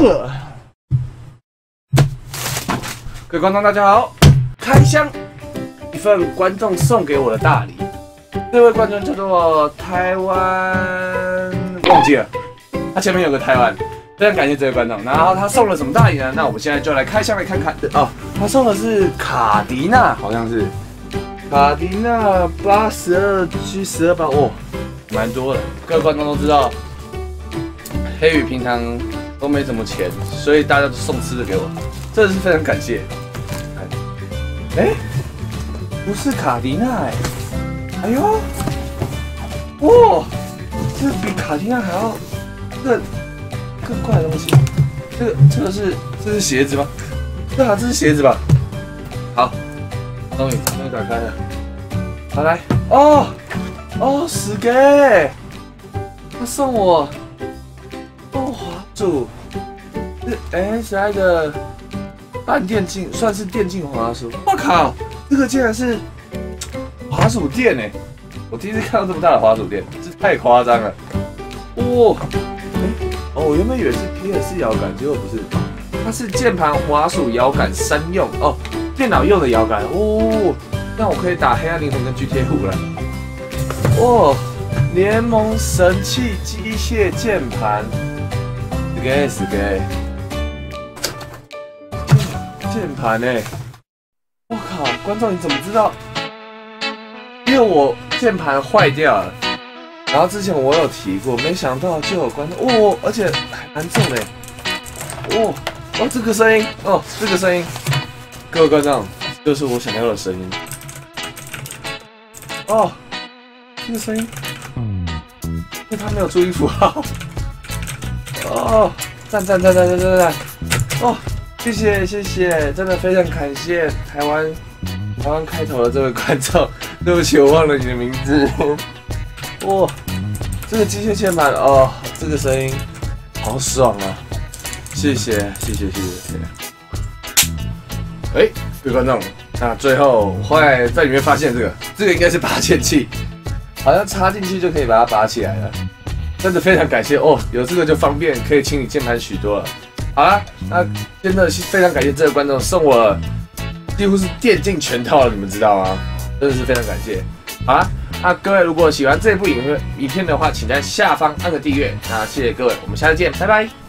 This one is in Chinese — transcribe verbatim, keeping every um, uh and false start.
各位观众大家好，开箱一份观众送给我的大礼。这位观众叫做台湾，忘记了，他前面有个台湾，非常感谢这位观众。然后他送了什么大礼呢？那我们现在就来开箱来看看哦。他送的是卡迪娜，好像是卡迪娜八十二 G 十二八哦，蛮多的。各位观众都知道，黑羽平常都没什么钱，所以大家都送吃的给我，真的是非常感谢。哎、欸，不是卡迪娜哎、欸，哎呦，哇，这个比卡迪娜还要更更怪的东西。这个这个是这是鞋子吗？对啊，这是鞋子吧？好，终于终于打开了。好来，哦哦，死给，他送我哦滑鼠，是 S I 的。半电竞算是电竞滑鼠，我靠，这个竟然是滑鼠垫哎！我第一次看到这么大的滑鼠垫，这太夸张了。哇、哦，哎、欸，哦，我原本以为是 P S 摇杆，结果不是，它是键盘、滑鼠、摇杆三用哦，电脑用的摇杆哦。那我可以打黑暗灵魂跟 G T A 五了。哇，联盟神器机械键盘，死给死给。键盘哎，我靠！观众你怎么知道？因为我键盘坏掉了，然后之前我有提过，没想到就有观众哦，而且还蛮重的哦哦，这个声音哦，这个声音，各位观众，就是我想要的声音哦，这个声音，因为他没有注音符号哦，赞赞赞赞赞赞赞哦。谢谢谢谢，真的非常感谢台湾台湾开头的这位观众，对不起我忘了你的名字。哇，这个机械键盘哦，这个声音好爽啊！谢谢谢谢谢谢。哎，各位观众，那最后我后来在里面发现这个，这个应该是拔键器，好像插进去就可以把它拔起来了。真的非常感谢哦，有这个就方便，可以清理键盘许多了。好啦，那真的是非常感谢这位观众送我几乎是电竞全套了，你们知道吗？真的是非常感谢。好啦，那各位如果喜欢这部影片影片的话，请在下方按个订阅。那谢谢各位，我们下次见，拜拜。